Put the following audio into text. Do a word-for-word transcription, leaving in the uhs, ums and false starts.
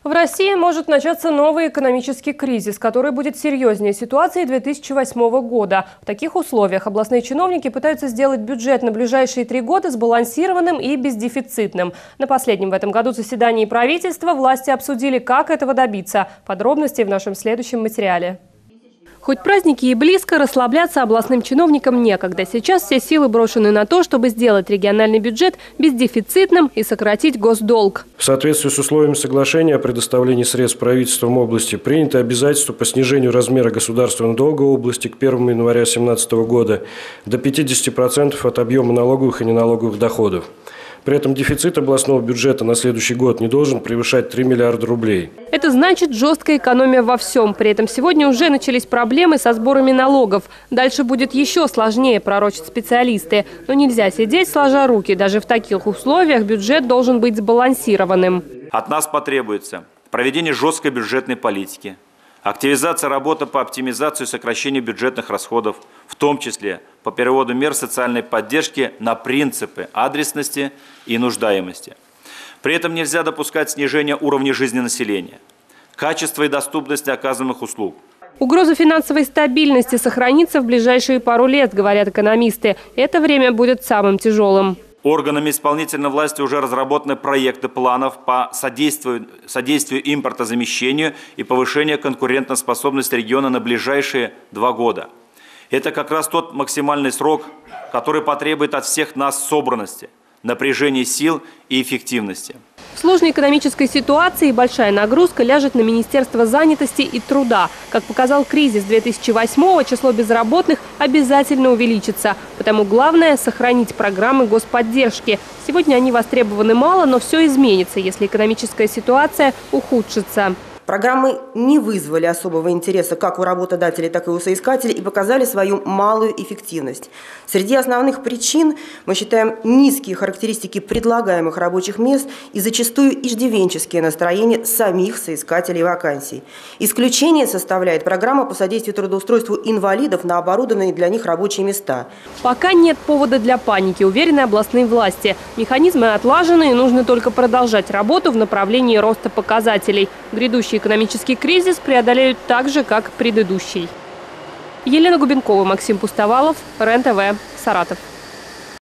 В России может начаться новый экономический кризис, который будет серьезнее ситуации две тысячи восьмого года. В таких условиях областные чиновники пытаются сделать бюджет на ближайшие три года сбалансированным и бездефицитным. На последнем в этом году заседании правительства власти обсудили, как этого добиться. Подробности в нашем следующем материале. Хоть праздники и близко, расслабляться областным чиновникам некогда. Сейчас все силы брошены на то, чтобы сделать региональный бюджет бездефицитным и сократить госдолг. В соответствии с условиями соглашения о предоставлении средств правительством области принято обязательство по снижению размера государственного долга области к первому января две тысячи семнадцатого года до пятидесяти процентов от объема налоговых и неналоговых доходов. При этом дефицит областного бюджета на следующий год не должен превышать три миллиарда рублей. Это значит жесткая экономия во всем. При этом сегодня уже начались проблемы со сборами налогов. Дальше будет еще сложнее, пророчат специалисты. Но нельзя сидеть сложа руки. Даже в таких условиях бюджет должен быть сбалансированным. От нас потребуется проведение жесткой бюджетной политики, активизация работы по оптимизации и сокращению бюджетных расходов, в том числе по переводу мер социальной поддержки на принципы адресности и нуждаемости. При этом нельзя допускать снижения уровня жизни населения, качества и доступности оказываемых услуг. Угроза финансовой стабильности сохранится в ближайшие пару лет, говорят экономисты. Это время будет самым тяжелым. Органами исполнительной власти уже разработаны проекты планов по содействию, содействию импортозамещению и повышению конкурентоспособности региона на ближайшие два года. Это как раз тот максимальный срок, который потребует от всех нас собранности, напряжения сил и эффективности. В сложной экономической ситуации большая нагрузка ляжет на Министерство занятости и труда. Как показал кризис две тысячи восьмого, число безработных обязательно увеличится. Потому главное – сохранить программы господдержки. Сегодня они востребованы мало, но все изменится, если экономическая ситуация ухудшится. Программы не вызвали особого интереса как у работодателей, так и у соискателей и показали свою малую эффективность. Среди основных причин мы считаем низкие характеристики предлагаемых рабочих мест и зачастую иждивенческие настроения самих соискателей вакансий. Исключение составляет программа по содействию трудоустройству инвалидов на оборудованные для них рабочие места. Пока нет повода для паники, уверены областные власти. Механизмы отлажены, и нужно только продолжать работу в направлении роста показателей. Грядущий экономический кризис преодолеют так же, как предыдущий. Елена Губенкова, Максим Пустовалов, РЕН-ТВ, Саратов.